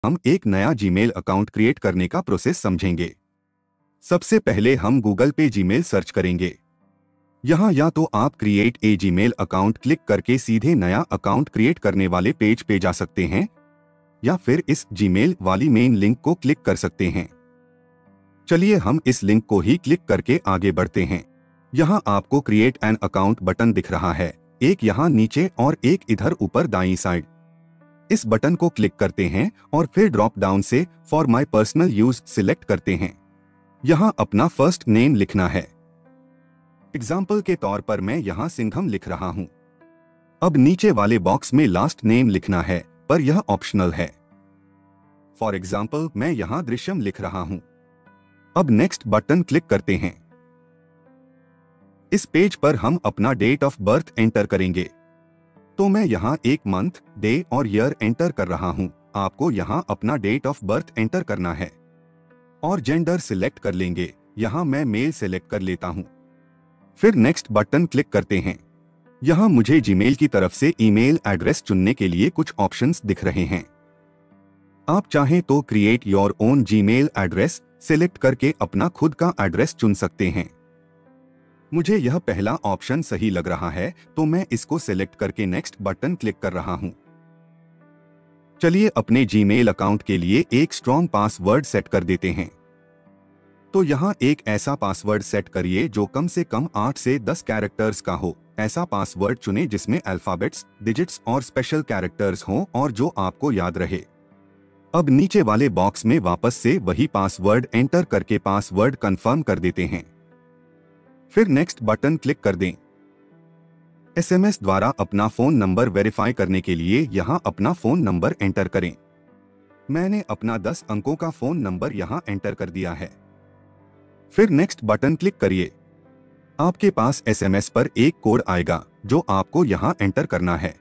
हम एक नया जीमेल अकाउंट क्रिएट करने का प्रोसेस समझेंगे। सबसे पहले हम गूगल पे जीमेल सर्च करेंगे। यहाँ या तो आप create a Gmail account click करके सीधे नया अकाउंट क्रिएट करने वाले पेज पे जा सकते हैं, या फिर इस जीमेल वाली मेन लिंक को क्लिक कर सकते हैं। चलिए हम इस लिंक को ही क्लिक करके आगे बढ़ते हैं। यहाँ आपको क्रिएट एन अकाउंट बटन दिख रहा है, एक यहाँ नीचे और एक इधर ऊपर दाईं साइड। इस बटन को क्लिक करते हैं और फिर ड्रॉप डाउन से for my personal use select करते हैं। यहाँ अपना फर्स्ट नेम लिखना है। एग्जाम्पल के तौर पर मैं यहाँ सिंघम लिख रहा हूँ। अब नीचे वाले बॉक्स में लास्ट नेम लिखना है, पर यह ऑप्शनल है। फॉर एग्जाम्पल मैं यहाँ दृश्यम लिख रहा हूँ। अब नेक्स्ट बटन क्लिक करते हैं। इस पेज पर हम अपना डेट ऑफ बर्थ एंटर करेंगे, तो मैं यहाँ एक मंथ, डे और ईयर एंटर कर रहा हूँ। आपको यहाँ अपना डेट ऑफ बर्थ एंटर करना है और जेंडर सिलेक्ट कर लेंगे। यहाँ मैं मेल सिलेक्ट कर लेता हूँ। फिर नेक्स्ट बटन क्लिक करते हैं। यहाँ मुझे जीमेल की तरफ से ईमेल एड्रेस चुनने के लिए कुछ ऑप्शंस दिख रहे हैं। आप चाहें तो create your own Gmail address select करके अपना खुद का एड्रेस चुन सकते हैं। मुझे यह पहला ऑप्शन सही लग रहा है, तो मैं इसको सिलेक्ट करके नेक्स्ट बटन क्लिक कर रहा हूं। चलिए अपने जीमेल अकाउंट के लिए एक स्ट्रॉन्ग पासवर्ड सेट कर देते हैं। तो यहाँ एक ऐसा पासवर्ड सेट करिए जो कम से कम 8 से 10 कैरेक्टर्स का हो। ऐसा पासवर्ड चुनें जिसमें अल्फाबेट्स, डिजिट्स और स्पेशल कैरेक्टर्स हों और जो आपको याद रहे। अब नीचे वाले बॉक्स में वापस से वही पासवर्ड एंटर करके पासवर्ड कंफर्म कर देते हैं। फिर नेक्स्ट बटन क्लिक कर दें। एसएमएस द्वारा अपना फोन नंबर वेरीफाई करने के लिए यहाँ अपना फोन नंबर एंटर करें। मैंने अपना 10 अंकों का फोन नंबर यहाँ एंटर कर दिया है। फिर नेक्स्ट बटन क्लिक करिए। आपके पास एसएमएस पर एक कोड आएगा जो आपको यहाँ एंटर करना है।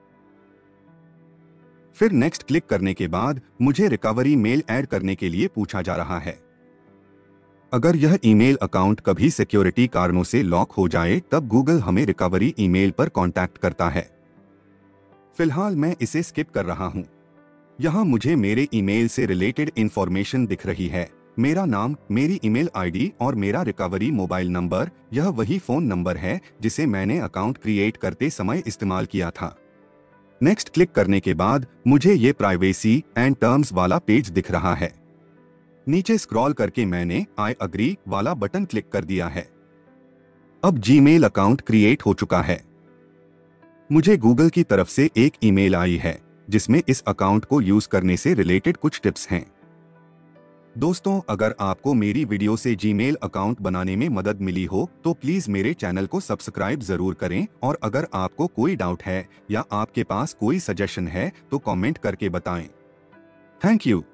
फिर नेक्स्ट क्लिक करने के बाद मुझे रिकवरी मेल ऐड करने के लिए पूछा जा रहा है। अगर यह ईमेल अकाउंट कभी सिक्योरिटी कारणों से लॉक हो जाए तब गूगल हमें रिकवरी ईमेल पर कांटेक्ट करता है। फिलहाल मैं इसे स्किप कर रहा हूं। यहां मुझे मेरे ईमेल से रिलेटेड इंफॉर्मेशन दिख रही है। मेरा नाम, मेरी ईमेल आईडी और मेरा रिकवरी मोबाइल नंबर। यह वही फोन नंबर है जिसे मैंने अकाउंट क्रिएट करते समय इस्तेमाल किया था। नेक्स्ट क्लिक करने के बाद मुझे ये प्राइवेसी एंड टर्म्स वाला पेज दिख रहा है। नीचे स्क्रॉल करके मैंने आई अग्री वाला बटन क्लिक कर दिया है। अब जीमेल अकाउंट क्रिएट हो चुका है। मुझे गूगल की तरफ से एक ईमेल आई है जिसमें इस अकाउंट को यूज करने से रिलेटेड कुछ टिप्स हैं। दोस्तों, अगर आपको मेरी वीडियो से जीमेल अकाउंट बनाने में मदद मिली हो तो प्लीज मेरे चैनल को सब्सक्राइब जरूर करें, और अगर आपको कोई डाउट है या आपके पास कोई सजेशन है तो कमेंट करके बताएं। Thank you.